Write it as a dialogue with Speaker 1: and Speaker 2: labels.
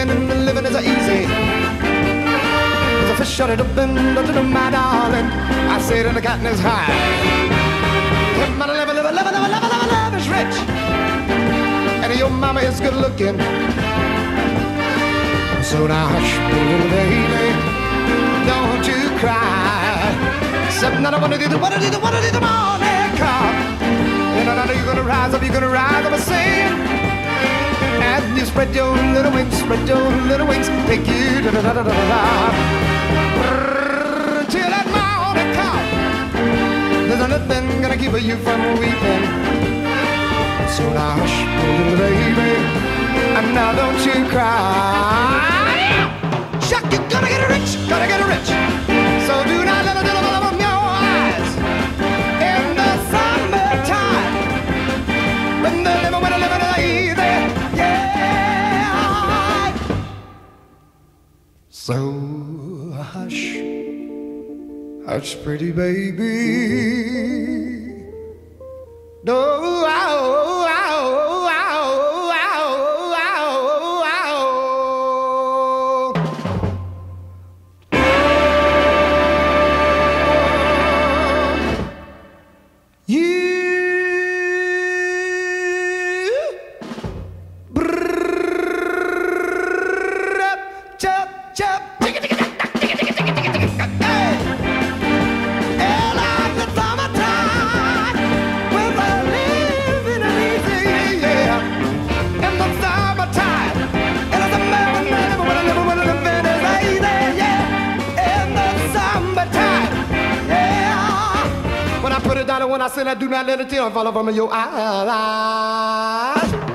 Speaker 1: living and the living is easy. There's a fish on it up and under my darling. I say that the cotton is high. My love is rich, and your mama is good looking. So now hush, little baby, don't you cry. Except I don't wanna do the morning come. And I know you're gonna rise up, I'm saying. And you spread your little wings, take you da da da da da da. Till that morning come. There's nothing gonna keep you from weeping. So now hush, little baby, and now don't you cry. Shuck, you're gonna get rich, so do not let a little bit of your eyes. In the summertime, when the living is easy, yeah. So hush, hush, pretty baby. No, when I say that, do not let a tear fall from your eyes.